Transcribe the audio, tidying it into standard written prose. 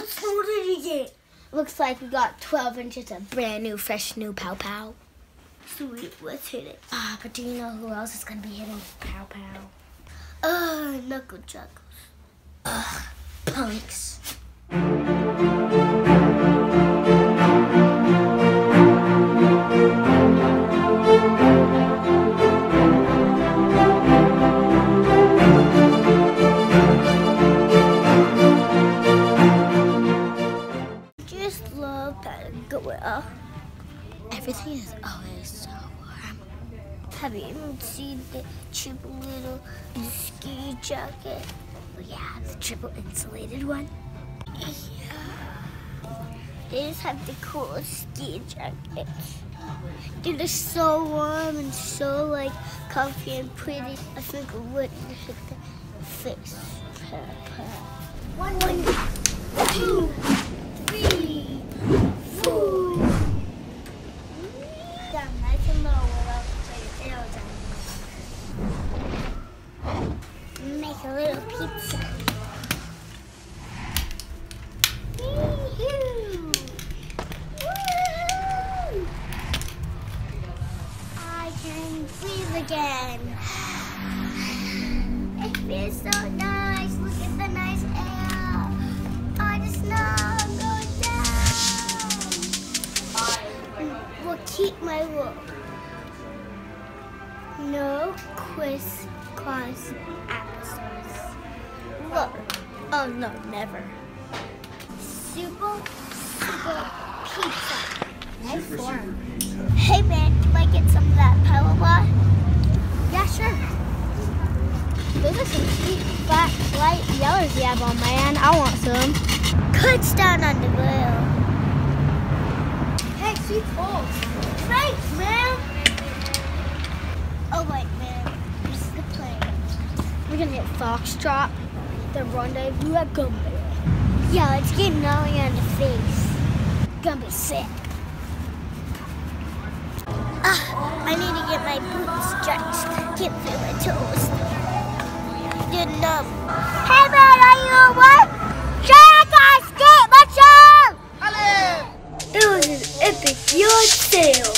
What snow did you get? Looks like we got 12 inches of brand new, fresh new Pow Pow. Sweet, let's hit it. But do you know who else is going to be hitting Pow Pow? Knuckle Juggles. Punks. Just love Patagonia. Everything is always so warm. Have you even seen the cheap little ski jacket? Oh yeah, the triple insulated one. Yeah. They just have the coolest ski jackets. Dude, they're so warm and so like comfy and pretty. I think it wouldn't hit the face. 1, 2, 3, 4. Down nice and low without your tail down. Make a little pizza. I can breathe again. It feels so nice. Look at the nice air. Oh, the snow goes down. Will keep my look. No crisscross applesauce. Look. Oh no, never. Super pizza. Nice form. Hey man, can I get some of that Palabar? Yeah, sure. Those are some sweet, fat, light yellows you have on, man. I want some. Cuts down on the grill. Hey, sweet balls. Thanks, man. Oh, wait, man. This is the plan. We're gonna hit Foxtrot, the rendezvous at Gumby. Yeah, let's get Nolly on the face. Gonna be sick. I need to get my boots stretched. Can't feel my toes. Good enough. Hey man, are you at work? Sure, I got skate, what's up? It was an epic yard sale.